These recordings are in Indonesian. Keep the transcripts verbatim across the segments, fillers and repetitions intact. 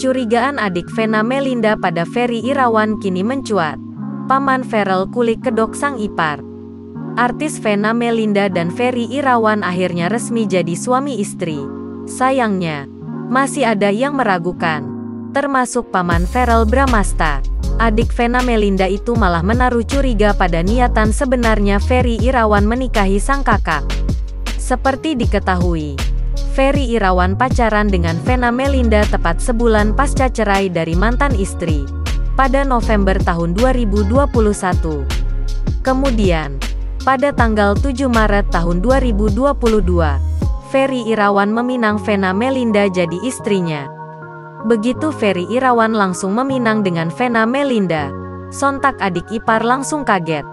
Kecurigaan adik Vena Melinda pada Ferry Irawan kini mencuat. Paman Ferel kulik kedok sang ipar. Artis Vena Melinda dan Ferry Irawan akhirnya resmi jadi suami istri. Sayangnya, masih ada yang meragukan, termasuk Paman Verrell Bramasta. Adik Vena Melinda itu malah menaruh curiga pada niatan sebenarnya Ferry Irawan menikahi sang kakak. Seperti diketahui, Ferry Irawan pacaran dengan Vena Melinda tepat sebulan pasca cerai dari mantan istri, pada November tahun dua ribu dua puluh satu. Kemudian, pada tanggal tujuh Maret tahun dua ribu dua puluh dua, Ferry Irawan meminang Vena Melinda jadi istrinya. Begitu Ferry Irawan langsung meminang dengan Vena Melinda, sontak adik ipar langsung kaget.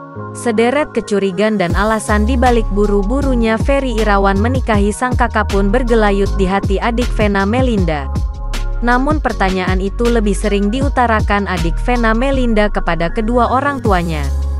Sederet kecurigaan dan alasan dibalik buru-burunya Ferry Irawan menikahi sang kakak pun bergelayut di hati adik Vena Melinda. Namun pertanyaan itu lebih sering diutarakan adik Vena Melinda kepada kedua orang tuanya.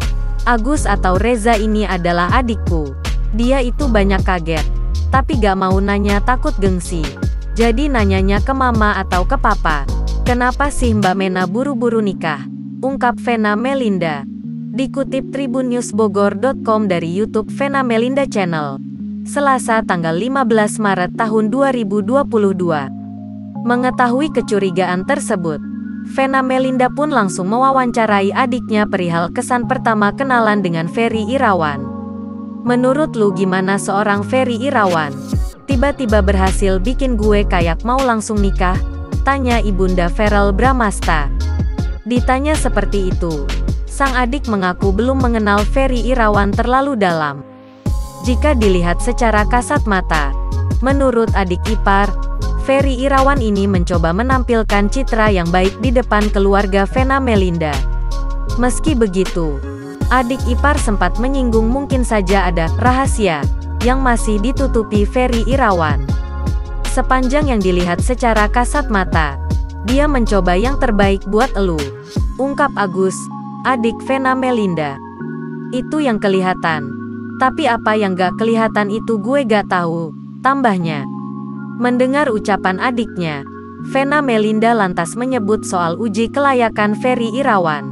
Agus atau Reza ini adalah adikku. Dia itu banyak kaget, tapi gak mau nanya takut gengsi. Jadi nanyanya ke mama atau ke papa. Kenapa sih Mbak Mena buru-buru nikah? Ungkap Vena Melinda. Dikutip tribun news bogor dot com dari YouTube Vena Melinda Channel. Selasa tanggal lima belas Maret tahun dua ribu dua puluh dua. Mengetahui kecurigaan tersebut, Vena Melinda pun langsung mewawancarai adiknya perihal kesan pertama kenalan dengan Ferry Irawan. Menurut lu gimana seorang Ferry Irawan? Tiba-tiba berhasil bikin gue kayak mau langsung nikah? Tanya Ibunda Verrell Bramasta. Ditanya seperti itu, sang adik mengaku belum mengenal Ferry Irawan terlalu dalam. Jika dilihat secara kasat mata, menurut adik ipar, Ferry Irawan ini mencoba menampilkan citra yang baik di depan keluarga Vena Melinda. Meski begitu, adik ipar sempat menyinggung mungkin saja ada rahasia yang masih ditutupi Ferry Irawan. Sepanjang yang dilihat secara kasat mata, dia mencoba yang terbaik buat elu, ungkap Agus, adik Vena Melinda. Itu yang kelihatan. Tapi apa yang gak kelihatan itu gue gak tahu, tambahnya. Mendengar ucapan adiknya, Vena Melinda lantas menyebut soal uji kelayakan Ferry Irawan.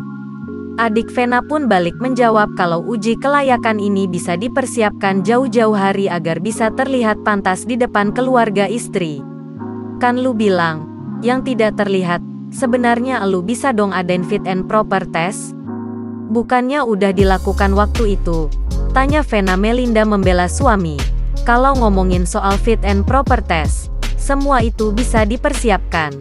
Adik Vena pun balik menjawab kalau uji kelayakan ini bisa dipersiapkan jauh-jauh hari agar bisa terlihat pantas di depan keluarga istri. Kan lu bilang, yang tidak terlihat, sebenarnya lu bisa dong adain fit and proper test? Bukannya udah dilakukan waktu itu? Tanya Vena Melinda membela suami. Kalau ngomongin soal fit and proper test, semua itu bisa dipersiapkan.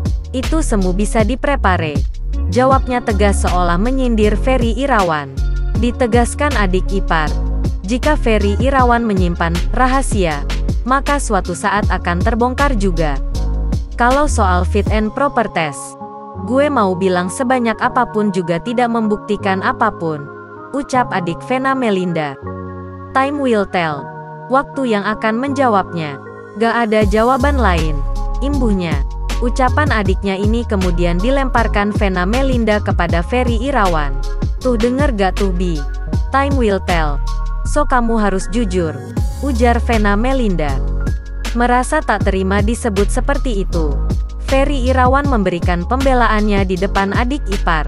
Itu semua bisa diprepare. Jawabnya tegas seolah menyindir Ferry Irawan. Ditegaskan adik ipar, jika Ferry Irawan menyimpan rahasia, maka suatu saat akan terbongkar juga. Kalau soal fit and proper test, gue mau bilang sebanyak apapun juga tidak membuktikan apapun, ucap adik Vena Melinda. Time will tell. Waktu yang akan menjawabnya. Gak ada jawaban lain, imbuhnya. Ucapan adiknya ini kemudian dilemparkan Vena Melinda kepada Ferry Irawan. Tuh denger gak tuh Bi? Time will tell. So kamu harus jujur, ujar Vena Melinda. Merasa tak terima disebut seperti itu, Ferry Irawan memberikan pembelaannya di depan adik ipar.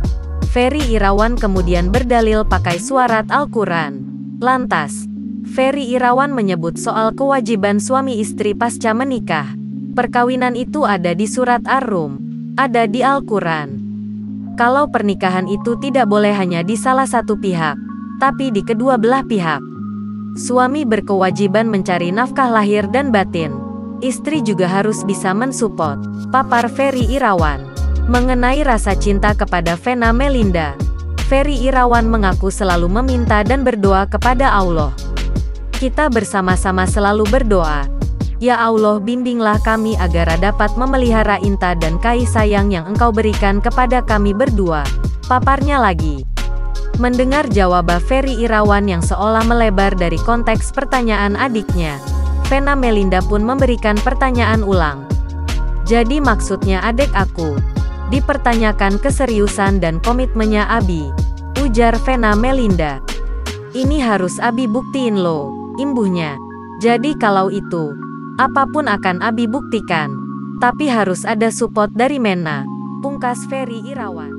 Ferry Irawan kemudian berdalil pakai surat Al-Quran. Lantas, Ferry Irawan menyebut soal kewajiban suami istri pasca menikah. Perkawinan itu ada di surat Ar-Rum, ada di Al-Quran. Kalau pernikahan itu tidak boleh hanya di salah satu pihak, tapi di kedua belah pihak. Suami berkewajiban mencari nafkah lahir dan batin. Istri juga harus bisa mensupport, papar Ferry Irawan. Mengenai rasa cinta kepada Vena Melinda, Ferry Irawan mengaku selalu meminta dan berdoa kepada Allah. Kita bersama-sama selalu berdoa. Ya Allah, bimbinglah kami agar dapat memelihara Inta dan kasih sayang yang Engkau berikan kepada kami berdua, paparnya lagi. Mendengar jawaban Ferry Irawan yang seolah melebar dari konteks pertanyaan adiknya, Vena Melinda pun memberikan pertanyaan ulang. Jadi maksudnya adek aku? Dipertanyakan keseriusan dan komitmennya Abi, ujar Vena Melinda. Ini harus Abi buktiin loh, imbuhnya. Jadi kalau itu, apapun akan Abi buktikan. Tapi harus ada support dari Mena, pungkas Ferry Irawan.